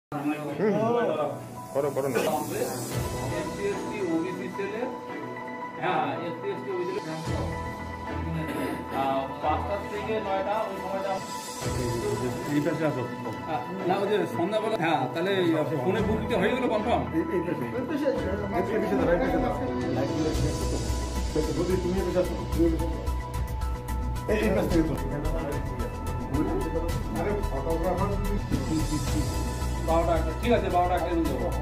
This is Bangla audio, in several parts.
করো করো না এসসি ওবিসি ছেলে হ্যাঁ এসসি ওবিসি ৫টা থেকে ৯টা ওই সময়টা এই পাশে আসো না ওই যে সন্ধ্যাবেলা হ্যাঁ তাহলে ফোনে বুকিংটা হয়ে গেল কনফার্ম বারোটা একটা ঠিক আছে 12টা একটা নিয়ে যাবো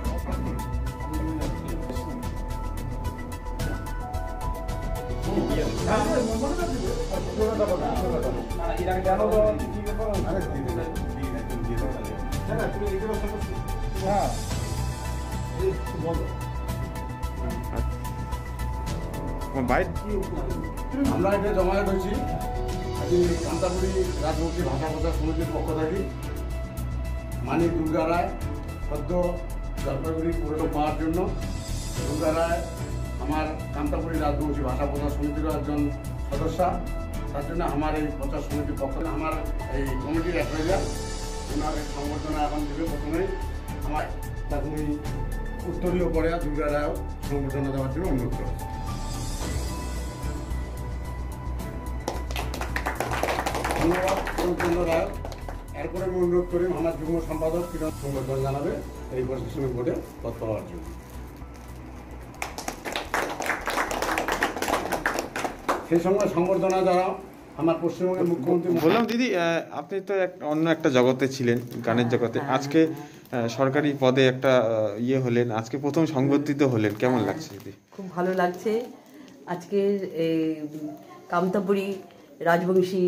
আমরা এটা জমায়েত হয়েছি আজকে কান্তাপুরি রাজবংশী ভাষা প্রচার সমিতির পক্ষ থেকে মানি দুর্গা রায় সদ্য জলপাইগুড়ি পুরনো পাওয়ার জন্য দুর্গা রায় আমার কান্তাপুরি রাজবংশী ভাষা প্রচার সমিতিরও একজন সদস্য তার জন্য আমার এই প্রচার সমিতির পক্ষ থেকে আমার এই কমিটির অ্যাডভাইজার ওনার সংবর্ধনা এখন দেবে প্রথমেই আমার তখন উত্তরীয় পরে দুর্গা রায়ও সংবর্ধনা দেওয়ার জন্য অনুরোধ করেছে। ধন্যবাদ চন্দ্র রায়। এরপরে আমি অনুরোধ করি আমার যুগ্ম সম্পাদক কিরণ সংবর্ধনা জানাবে এই প্রশাসনিক বোর্ডে পদ পাওয়ার জন্য। সেই সঙ্গে সংবর্ধনা যারা আমার পশ্চিমবঙ্গের মুখ্যমন্ত্রী বললাম দিদি আপনি তো অন্য একটা জগতে ছিলেন গানের জগতে আজকে সরকারি পদে একটা ইয়ে হলেন আজকে প্রথম সংবর্ধিত হলেন কেমন লাগছে দিদি? খুব ভালো লাগছে। আজকের এই কামতাপুরি রাজবংশী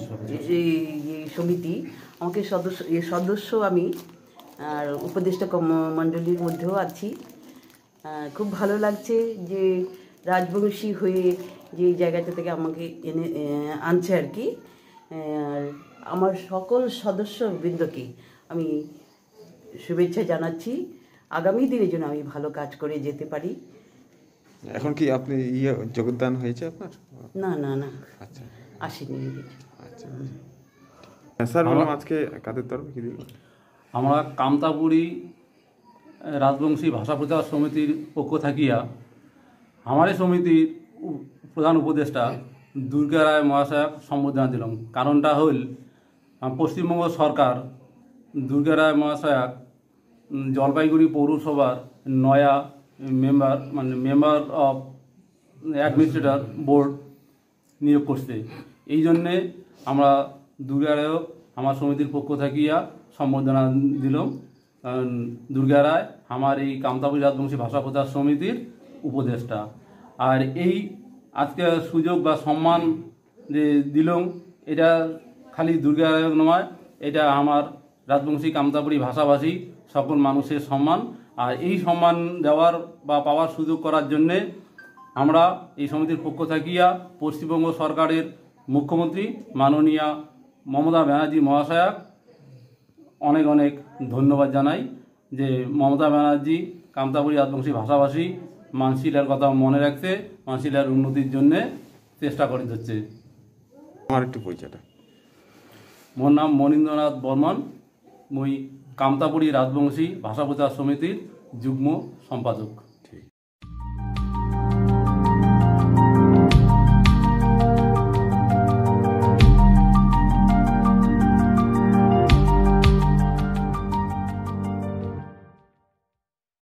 সমিতি আমাকে সদস্য আমি আর উপদেষ্টা মণ্ডলীর মধ্যেও আছি। খুব ভালো লাগছে যে রাজবংশী হয়ে যে জায়গাটা থেকে আমাকে এনে আনছে আর কি। আর আমার সকল সদস্যবৃন্দকে আমি শুভেচ্ছা জানাচ্ছি। আগামী দিনের জন্য আমি ভালো কাজ করে যেতে পারি। এখন কি আপনি যোগদান হয়েছে আপনার? না না না আচ্ছা আসেনি। আচ্ছা স্যার বললাম আজকে কাদের তরফে কি দিল? আমরা কামতাপুরি রাজবংশী ভাষা প্রচার সমিতির পক্ষ থাকিয়া আমার এই সমিতির প্রধান উপদেষ্টা দুর্গা রায় মহাশয় সম্বোধনা দিলাম। কারণটা হল পশ্চিমবঙ্গ সরকার দুর্গা রায় মহাশয় জলপাইগুড়ি পৌরসভার নয়া মেম্বার অফ অ্যাডমিনিস্ট্রেটর বোর্ড নিয়োগ করছে। এই জন্যে আমরা দুর্গা রায়ও আমার সমিতির পক্ষ থাকিয়া সম্বোধনা দিলাম। কারণ দুর্গা রায় আমার এই কামতাপুরি রাজবংশী ভাষা প্রচার সমিতির উপদেষ্টা। আর এই আজকে সুযোগ বা সম্মান যে দিলাম এটা খালি দুর্গা রায় নয়, এটা আমার রাজবংশী কামতাপুরি ভাষাভাষী সকল মানুষের সম্মান। আর এই সম্মান দেওয়ার বা পাওয়ার সুযোগ করার জন্যে আমরা এই সমিতির পক্ষ থাকিয়া পশ্চিমবঙ্গ সরকারের মুখ্যমন্ত্রী মাননীয়া মমতা ব্যানার্জি মহাশয়া অনেক অনেক ধন্যবাদ জানাই যে মমতা ব্যানার্জি কামতাপুরি রাজবংশী ভাষাভাষী মানসিলার কথা মনে রাখতে মানসিলার উন্নতির জন্যে চেষ্টা করে যাচ্ছে। আমার একটু পরিচয়টা। মোর নাম মনীন্দ্রনাথ বর্মন, মই কামতাপুরি রাজবংশী ভাষা প্রচার সমিতির যুগ্ম সম্পাদক।